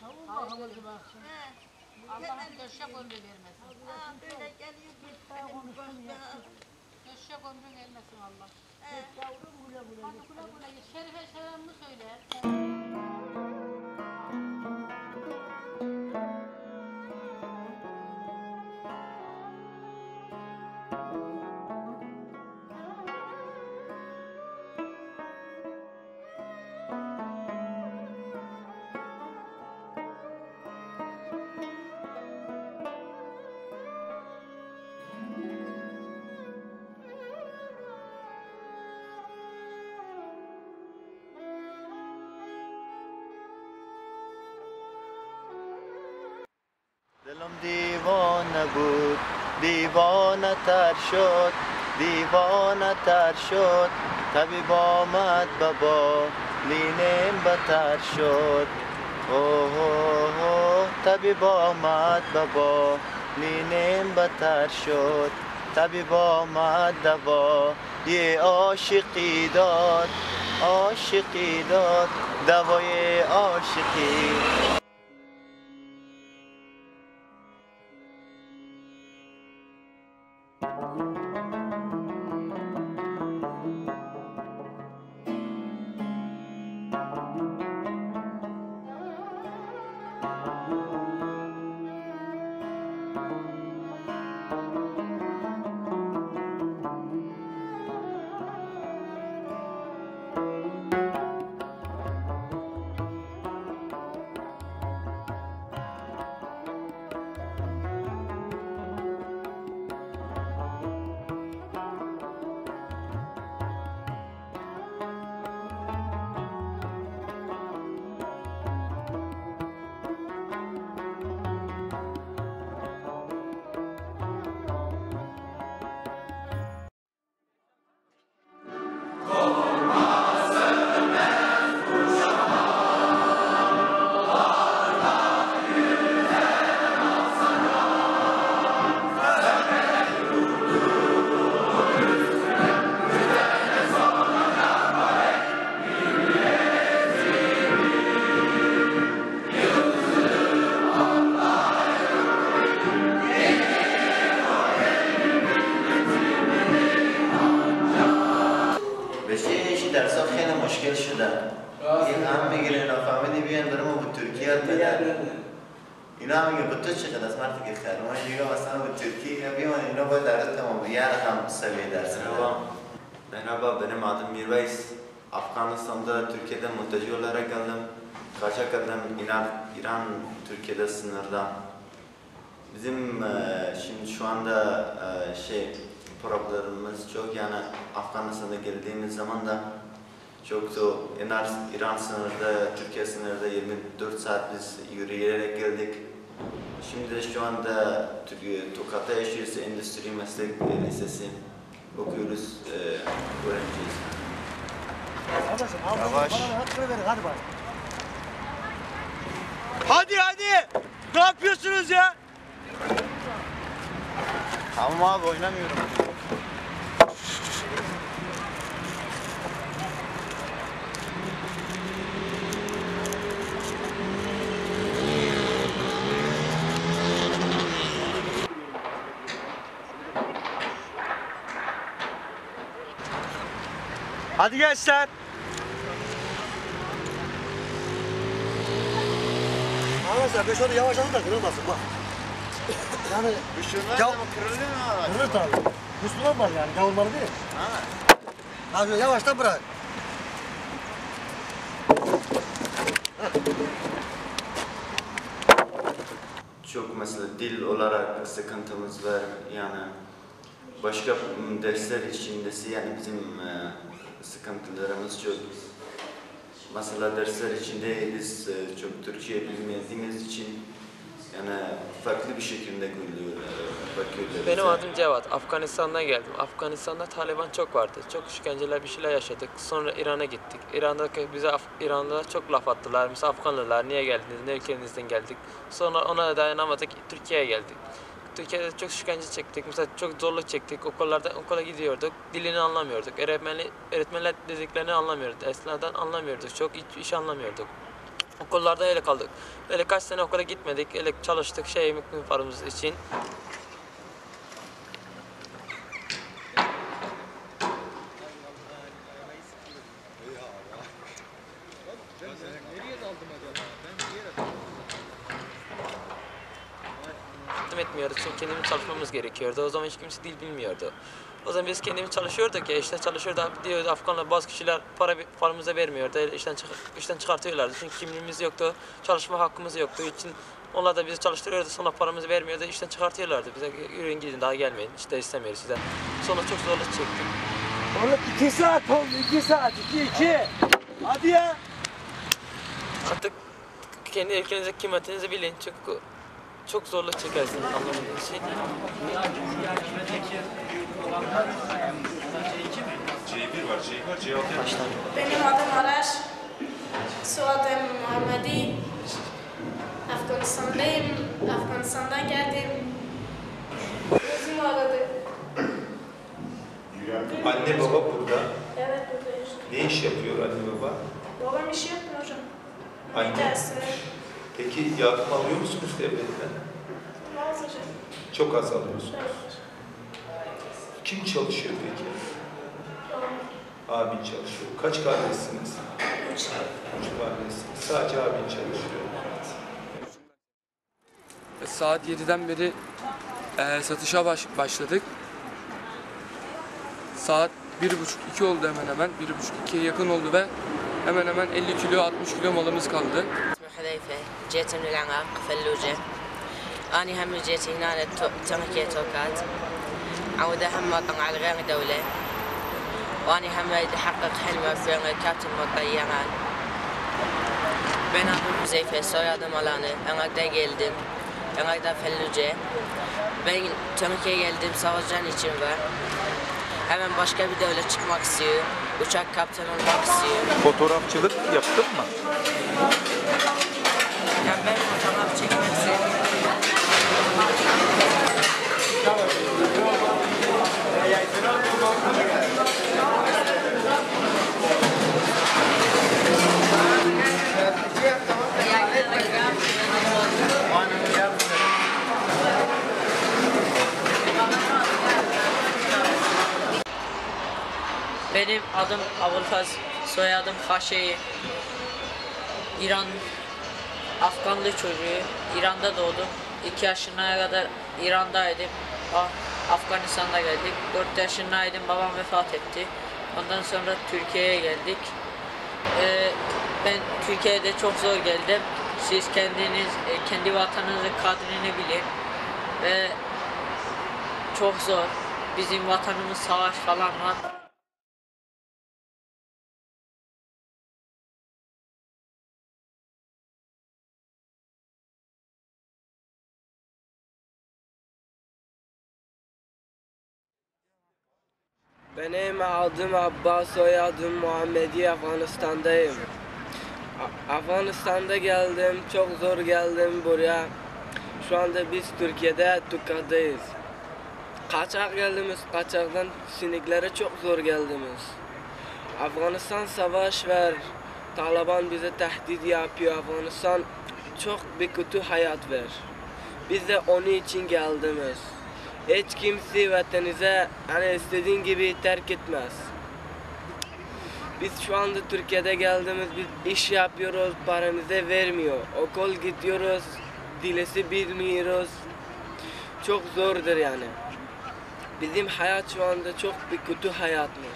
Hayırlı baksın. Allah'ın döşek ömrü vermesin. Böyle geliyor bir Döşek ömrü vermesin Allah. yavrum güle güle. Hadi güle güle git. Şerife selamını söyle. دلم دیوانه بود دیوانه تر شد دیوانه تر شد طبیب آمد بابا لینم بتر شد اوه اوه اوه طبیب آمد بابا لینم بتر شد طبیب آمد دوا یه عاشقی داد دوای عاشقی درسا خیلی مشکل شدن این هم میگیره اینا فهمیدی بیان داره ما به ترکیه بدن اینا هم میگه به تو چقدر از مرد که خیلی ما دیگه مثلا به ترکیه بیان اینا باید درس تمام yer هم seviye dersi. Merhaba, benim adım Mirveys. Afganistan'da, Türkiye'de mülteci olarak geldim. Kaçak geldim, İran, Türkiye'de sınırda. Bizim şimdi şu anda problemimiz çok, yani Afganistan'da geldiğimiz zaman da çoktu. İran sınırda, Türkiye sınırda 24 saat biz yürüyerek geldik. Şimdi de şu anda Tokat'ta yaşıyoruz, Endüstri Meslek Lisesi okuyoruz, öğrenciyiz. Yavaş. Hadi! Ne yapıyorsunuz ya? Tamam abi, oynamıyorum. Hadi gençler. Arkadaşlar ben şöyle yavaş alın da kırılmasın bak. Yani Düşürmez ama kırılır mı? kırılır tabii. Müslüman var yani, gavurmalı değil. Ha. Abi yavaş da bırak. Çok mesela dil olarak sıkıntımız var, yani başka dersler içindesi, yani bizim sıkıntılarımız çok. Mesela dersler içinde biz çok Türkçe bilmediğimiz için yani farklı bir şekilde bakıyorlar. Benim adım Cevat. Afganistan'dan geldim. Afganistan'da Taliban çok vardı. Çok işkenceler, bir şeyler yaşadık. Sonra İran'a gittik. İran'da çok laf attılar. Mesela Afganlılar niye geldiniz, ne ülkenizden geldik. Sonra ona dayanamadık, Türkiye'ye geldik. Türkiye'de çok işkence çektik. Mesela çok zorluk çektik. Okula gidiyorduk. Dilini anlamıyorduk. Öğretmenler dediklerini anlamıyorduk. Derslerden anlamıyorduk. Çok iş anlamıyorduk. Okullarda öyle kaldık. Öyle kaç sene okula gitmedik. Öyle çalıştık paramız için. Etmiyordu çünkü kendimiz çalışmamız gerekiyordu. O zaman hiç kimse dil bilmiyordu. O zaman biz kendimiz çalışıyorduk ya, işte çalışıyordu diyordu, Afganlar bazı kişiler paramıza vermiyordu, işten çıkartıyorlardı çünkü kimliğimiz yoktu, çalışma hakkımız yoktu için onlar da bizi çalıştırıyordu, sonra paramızı vermiyordu, işten çıkartıyorlardı bize, yürüyün gidin daha gelmeyin, işte istemiyoruz sizden. Sonra çok zorluk çektik. Oğlum 2 saat oldu, 2 saat, 2. Hadi ya. Artık kendi ülkenize kıymetinizi bilin çünkü çok zorluk çekersiniz anlamadığınız için. C1 var, C6 var. Benim adım Araş, soyadım Muhammedi. Afganistan'dayım, Afganistan'dan geldim. Gözüm ağrıdı. Anne baba burada. Evet, buradayız. Ne iş yapıyor anne baba? Babam işi yapmıyor hocam. Anne. Dersi. Peki yardım alıyor musunuz devletten? Az hocam. Çok az alıyorsunuz. Evet. Kim çalışıyor peki? Babam. Abin çalışıyor. Kaç kardeşsiniz? 3. 3 kardeşsiniz. Sadece abin çalışıyor. Saat 7'den beri satışa başladık. Saat 1.30-2 oldu hemen hemen. 1.30-2'ye yakın oldu ve hemen hemen 50 kilo 60 kilo malımız kaldı. حذيفة جيت من العراق فلوجة أنا هم جيت هنا تركيا توكات عودة هم وطن على غير دولة وأنا هم أحقق حلمي في كابتن بالطيران ben adım Hüzeyfe, soyadım Alanı. Irak'ta geldim. Irak'ta Felluce. Ben Türkiye'ye geldim savaşcan için var. Hemen başka bir devlet çıkmak istiyorum. Uçak kaptanı olmak istiyorum. Fotoğrafçılık yaptın mı? Ya ben fotoğraf çekmek istiyorum. Benim adım Abulfaz, soyadım Haşeyi. Afganlı çocuğu. İran'da doğdum. 2 yaşına kadar İran'daydım. Afganistan'da geldik. 4 yaşındaydım, babam vefat etti. Ondan sonra Türkiye'ye geldik. Ben Türkiye'de çok zor geldim. Siz kendi vatanınızın kadrini bilin. Ve çok zor. Bizim vatanımız savaş falan var. Benim adım Abbas, soyadım Muhammedi, Afganistan'dayım. Afganistan'da geldim, çok zor geldim buraya. Şu anda biz Türkiye'de Tuka'dayız. Kaçak geldiğimiz, kaçaktan siniklere çok zor geldiğimiz. Afganistan savaş var, Taliban bize tehdit yapıyor. Afganistan çok bir kötü hayat var. Biz de onun için geldiğimiz. Hiç kimse vatanınıza istediğin gibi terk etmez. Biz şu anda Türkiye'de geldiğimiz, biz iş yapıyoruz, paramızı vermiyor. Okul gidiyoruz, dilisi bilmiyoruz. Çok zordur yani. Bizim hayat şu anda çok bir kötü hayatmış.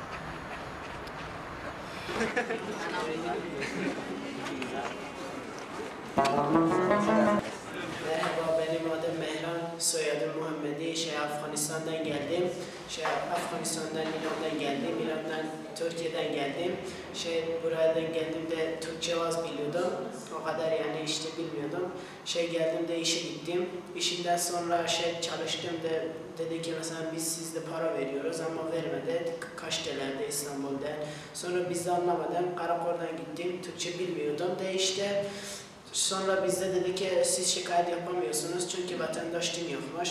Merhaba, benim adım Mehran, soyadım Muhammedi. Afganistan'dan geldim. Afganistan'dan İran'dan geldim. İran'dan Türkiye'den geldim. Buradan geldiğimde Türkçe az biliyordum. O kadar yani işte bilmiyordum. Geldiğimde işe gittim. İşinden sonra çalıştım da dedi ki mesela biz sizde para veriyoruz ama vermedi. Kaçteler'de İstanbul'da. Sonra biz de anlamadım. Karakoldan gittim. Türkçe bilmiyordum da işte. Sonra bizde dedi ki siz şikayet yapamıyorsunuz çünkü vatandaşlığım yokmuş.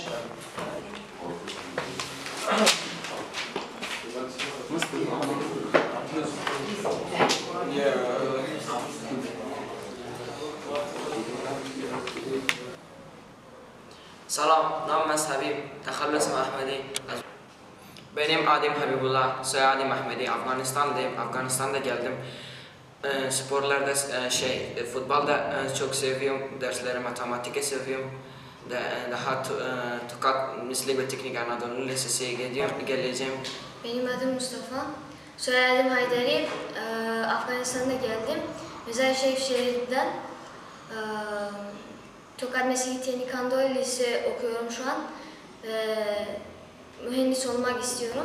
Selam, namım Habib, Takhallus Ahmedi. Benim adım Habibullah, soyadım Ahmedi. Afganistan'dayım, Afganistan'da geldim. Sporlarda futbolda çok seviyorum, dersleri matematik seviyorum. Daha Tokat Meslek ve Teknik Anadolu Lisesi'ye geleceğim. Benim adım Mustafa, soyadım Haydari. Afganistan'da geldim. Mezar Şerif şehrinden Tokat Meslek Teknik Anadolu Lisesi okuyorum şu an. Mühendis olmak istiyorum.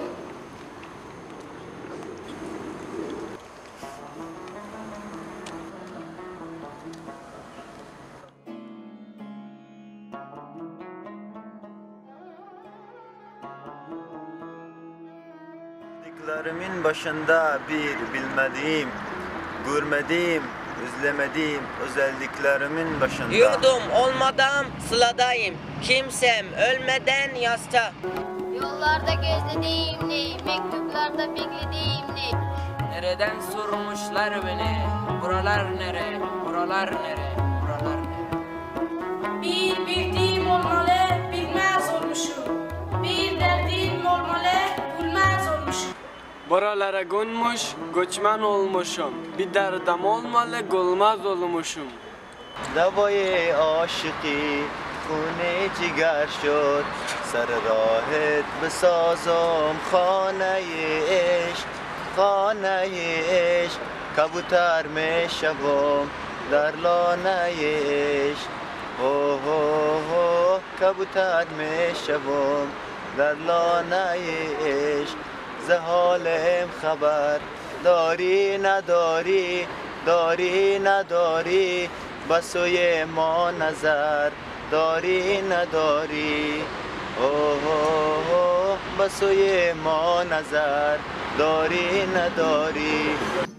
Diklerimin başında bir bilmediğim, görmediğim, özlemediğim özelliklerimin başında. Yurdum olmadan sıladayım, kimsem ölmeden yasta. Yollarda gözlediğim ne, mektuplarda beklediğim ne. Nereden sormuşlar beni, buralar nere, buralar nere, buralar nere? Bir bildiğim olmalı, bilmez olmuşum. Bir derdim olmalı, bilmez olmuşum. Buralara gönmüş, göçmen olmuşum. Bir derdim olmalı, gülmez olmuşum. دوای عاشقی خونه جگر شد سر راهت بسازم خانه عشق خانه عشق کبوتر میشوم در لانه عشق اوه اوه کبوتر میشوم در لانه عشق ز حالم خبر داری نداری داری نداری بسوی ما نظر داری نداری اوه اوه بسوی ما نظر داری نداری